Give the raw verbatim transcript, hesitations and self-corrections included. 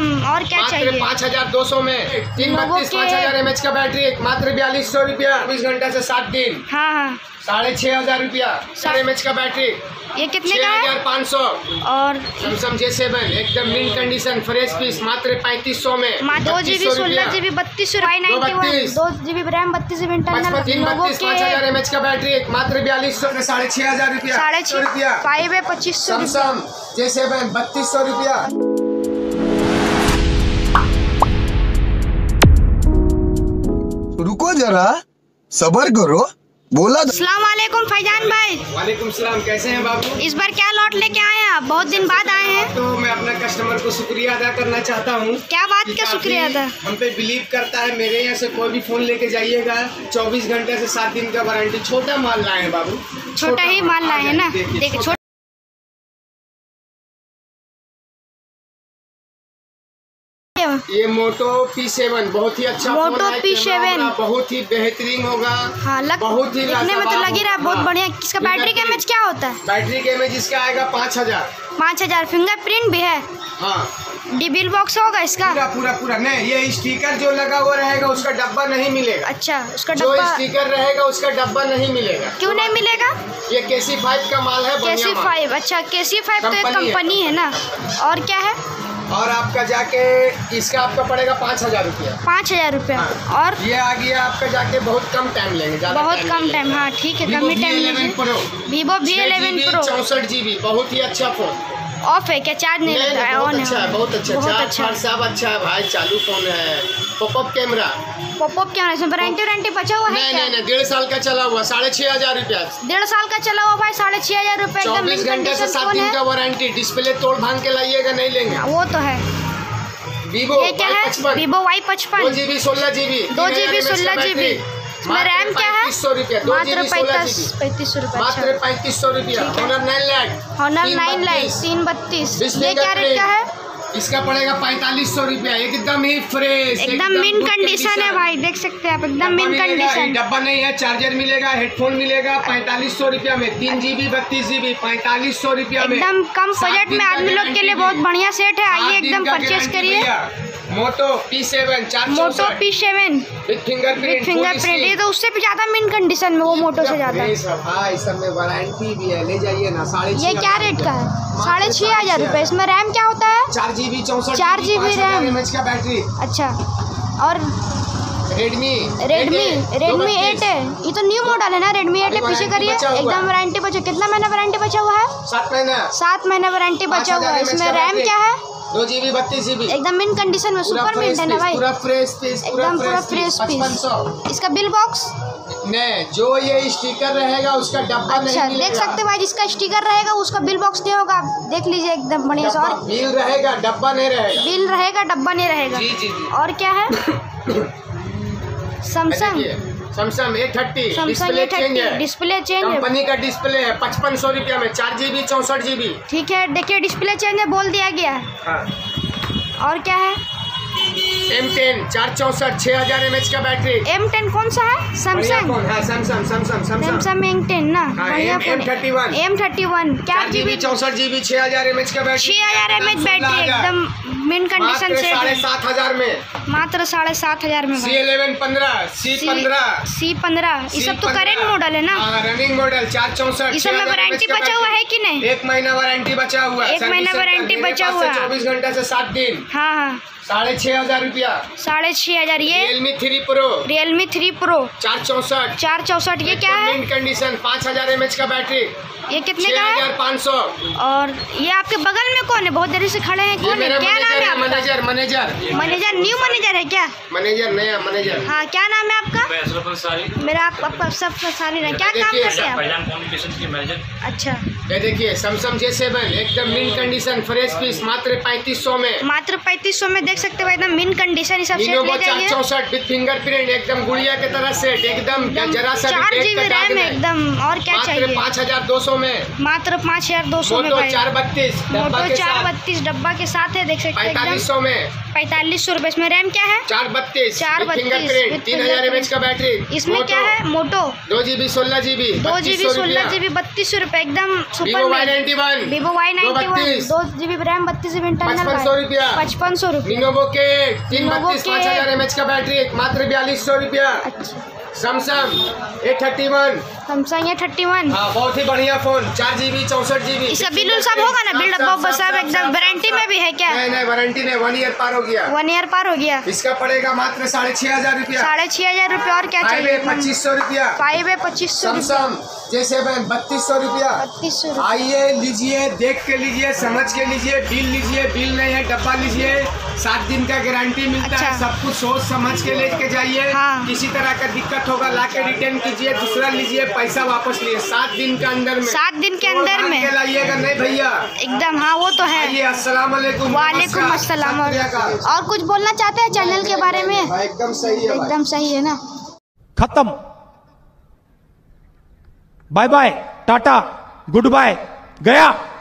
एकदम। और क्या चाहिए? पाँच हजार दो सौ में तीन बत्तीस पाँच हजार एम एच का बैटरी मात्र बयालीस सौ रुपया चौबीस घंटा से सात दिन। हाँ हाँ साढ़े छह हजार रुपया चार एम एच का बैटरी। ये कितने का है? हजार पाँच सौ। और सैमसंग जे सेवन एकदम मिंट कंडीशन फ्रेश पीस मात्र पैंतीस सौ में। दो जीबी सोलह जीबी बत्तीस दो जीबी रैम बत्तीस जीबी इंटरनल। तीन बत्तीस पाँच हजार एम एच का बैटरी मात्र बयालीस सौ साढ़े छह हजार रुपया साढ़े छह रुपया फाइव है पच्चीस सौ। सैमसंग जे सेवन बत्तीस सौ रुपया। रुको जरा सबर करो बोला। अस्सलाम वालेकुम फैजान भाई। वालेकुम सलाम, कैसे हैं बाबू? इस बार क्या लॉट लेके आए हैं आप? बहुत दिन बाद आए हैं। तो मैं अपना कस्टमर को शुक्रिया अदा करना चाहता हूँ। क्या बात का शुक्रिया अदा? हम पे बिलीव करता है। मेरे यहाँ से कोई भी फोन लेके जाइएगा चौबीस घंटे से सात दिन का वारंटी। छोटा माल लाए हैं बाबू, छोटा ही माल लाए हैं ना। देखिए ये मोटो पी सेवन बहुत ही अच्छा मोटो पी सेवन बहुत ही बेहतरीन होगा। हाँ, लग, बहुत ही दिखने में तो लग ही रहा है बहुत हाँ। बढ़िया। इसका बैटरी का एमएच क्या होता है? बैटरी का एमएच इसका आएगा पाँच हजार पाँच हजार फिंगरप्रिंट भी है। हाँ डी बिल बॉक्स होगा इसका पूरा पूरा पूरा। नहीं, ये स्टिकर जो लगा हुआ रहेगा उसका डब्बा नहीं मिलेगा। अच्छा, उसका जो डब्बा स्टिकर रहेगा उसका डब्बा नहीं मिलेगा। क्यों नहीं मिलेगा? ये केसी फाइव का माल है। केसी फाइव अच्छा केसी फाइव तो एक कंपनी है ना। और क्या है? और आपका जाके इसका आपका पड़ेगा पाँच हजार रुपया पाँच हजार रुपया। और ये आ गया आपका जाके बहुत कम टाइम लेंगे। बहुत कम टाइम। हाँ ठीक है, कम ही टाइम लेंगे। वीवो वी इलेवन प्रो चौसठ जीबी बहुत ही अच्छा फोन। ऑफ है क्या? चार्ज नहीं लगता है? ऑन है। अच्छा है, बहुत अच्छा बहुत चार्ज अच्छा सब अच्छा है भाई। चालू फोन है। Popup camera popup camera. इसमें वारंटी वारंटी बचा हुआ है? नहीं नहीं नहीं, डेढ़ साल का चला हुआ साढ़े छह हजार रुपया। डेढ़ साल का चला हुआ भाई साढ़े छह हजार रुपया। चौबीस घंटे से सात दिन का वारंटी। डिस्प्ले तोड़ भांग के लाइएगा, नहीं लेंगे। वो तो है। वीवो ये क्या है? वीवो वाई पचपन दो जीबी सोलह जीबी दो जीबी सोलह जीबी इसमें रैम क्या है? सौ रुपया मात्र पैंतीस पैंतीस सौ रुपया। मात्र पैंतीस सौ रुपया। Honor nine lite Honor nine lite तीन बत्तीस। ये क्या रेट का है? इसका पड़ेगा पैंतालीस सौ रुपया। एकदम ही फ्रेश एकदम मिन कंडीशन है भाई, देख सकते हैं आप। एकदम मिन कंडीशन। डब्बा नहीं है, चार्जर मिलेगा, हेडफोन मिलेगा पैंतालीस सौ रुपया में। तीन जीबी बत्तीस जीबी पैंतालीस सौ रुपया में। एकदम कम बजट में आदमी लोग के लिए बहुत बढ़िया सेट है। आइए एकदम परचेज करिए। मोटो पी सेवन चार Moto P seven with fingerprint fingerprint. ये तो उससे भी ज्यादा मिन कंडीशन में, वो मोटो से ज्यादा। भाई सब में वारंटी भी है, ले जाइए ना। साढ़े ये क्या रेट का है? साढ़े छह हजार रुपए। इसमें रैम क्या होता है? चार जीबी चौसठ चार जीबी रैम एमएच का बैटरी। अच्छा। और रेडमी रेडमी रेडमी एट है। ये तो न्यू मॉडल है ना? रेडमी एट है। पीछे करिए एकदम वारंटी बचा। कितना महीना वारंटी बचा हुआ है? सात महीना सात महीना वारंटी बचा हुआ है। इसमें रैम क्या है? दो जीबी बत्तीस जीबी एकदम मिन कंडीशन में। सुपर मिंट है ना भाई? पूरा फ्रेश पीस एकदम पूरा फ्रेश पीस। इसका बिल बॉक्स नहीं, जो ये स्टिकर रहेगा उसका डब्बा नहीं अच्छा मिलेगा। देख सकते हैं भाई, जिसका स्टिकर रहेगा उसका बिल बॉक्स नहीं होगा। देख लीजिए एकदम बढ़िया से। और बिल रहेगा, डब्बा नहीं रहेगा। बिल रहेगा, डब्बा नहीं रहेगा। जी जी जी। और क्या है? Samsung Samsung A thirty display change है। डिस्प्ले चेंज है। कंपनी का डिस्प्ले है पचपन सौ रुपया में। चार जीबी चौसठ जीबी। ठीक है, देखिए डिस्प्ले चेंज है, बोल दिया गया है। हाँ। और क्या है? एम टेन चार चौसठ छह हजार एम एच का बैटरी। एम टेन कौन सा है? Samsung Samsung Samsung Samsung M ten ना। M thirty one M thirty one क्या जीबी चौसठ जीबी छह हजार एम एच का बैटरी। छह हजार एम एच बैटरी एकदम मिन कंडीशन से। साढ़े सात हजार में। मात्र साढ़े सात हजार में। सी इलेवन पंद्रह सी पंद्रह सी पंद्रह ये सब तो करेंट मॉडल है ना? रनिंग मॉडल चार चौसठ। इस में वारंटी बचा हुआ है कि नहीं? एक महीना वारंटी बचा हुआ है। एक महीना वारंटी बचा हुआ है। चौबीस घंटे से सात दिन। हाँ हाँ साढ़े छह हजार रुपया। साढ़े छह हजार। ये Realme three pro Realme three pro चार चौसठ चार चौसठ। ये क्या है? मिंट कंडीशन पाँच हजार एम एच का बैटरी। ये कितने का है? पाँच सौ। और ये आपके बगल में कौन है? बहुत देर से खड़े हैं। कौन है? क्या नाम है आपका? Manager manager manager new manager है क्या? मैनेजर नया मैनेजर। हाँ, क्या नाम है आपका? मेरा आपका सब सारी है। क्या काम करते हैं आप? अच्छा। ये देखिए सैमसंग जे सेवन एकदम मिन कंडीशन फ्रेश पीस मात्र पैंतीस सौ में। मात्र पैंतीस सौ में देख सकते हो एकदम मिन कंडीशन। ये सब सेट ले जाइए। चौसठ विद फिंगरप्रिंट एकदम गुड़िया की तरह सेट एकदम जरा सा चार जीबी रैम है एकदम। और क्या चाहिए? पाँच हजार दो सौ में। मात्र पाँच हजार दो सौ में भाई। चार बत्तीस मोटो चार बत्तीस डब्बा के साथ है, देख सकते हैं। पैंतालीस सौ में। पैंतालीस सौ रुपए। इसमें रैम क्या है? चार बत्तीस चार बत्तीस तीन हजार एम एच का बैटरी। इसमें क्या है? मोटो दो जीबी सोलह जीबी दो जीबी सोलह जीबी बत्तीस सौ रुपए एकदम Vivo Y ninety one, Vivo Y ninety one, बत्तीस, दो जीबी रैम, बत्तीस जीबी इंटरनल, पचपन सौ रुपया, पचपन सौ रुपया। Lenovo के तीन Lenovo बत्तीस के- पाँच हजार एम एच का बैटरी मात्र बयालीस सौ रुपया। अच्छा, Samsung A thirty one, Samsung A thirty one. हाँ बहुत ही बढ़िया फोन, चार जीबी चौसठ जीबी। इसका बिल उल सब होगा ना, बिल्ड अप सब एकदम वारंटी में भी है क्या? नहीं नहीं वारंटी नहीं, वन ईयर पार हो गया, वन ईयर पार हो गया। इसका पड़ेगा मात्र साढ़े छह हजार रुपया। साढ़े छह हजार रुपया। और क्या चाहिए? पच्चीस सौ रुपया। फाइव है पच्चीस सौ रुपया, सैमसंग जैसे बत्तीस सौ रुपया। बत्तीस सौ रुपया। आइए लीजिए, देख के लीजिए, समझ के लीजिए, बिल लीजिए, बिल नहीं है डब्बा लीजिए, सात दिन का गारंटी मिलता अच्छा। है, सब कुछ सोच समझ के लेके जाइए। हाँ। किसी तरह का दिक्कत होगा लाके रिटर्न कीजिए, दूसरा लीजिए, पैसा वापस लिए सात दिन के अंदर में। सात दिन के चोर अंदर भाग में के लाइएगा नहीं भैया। एकदम। हाँ वो तो है। आइए, अस्सलाम वालेकुम। वालेकुम नमस्कार, अस्सलाम। और, सत श्री अकाल। और कुछ बोलना चाहते हैं चैनल के बारे में? भाई, एकदम सही है भाई। एकदम सही है ना। खत्म। Bye bye, tata, goodbye, गया।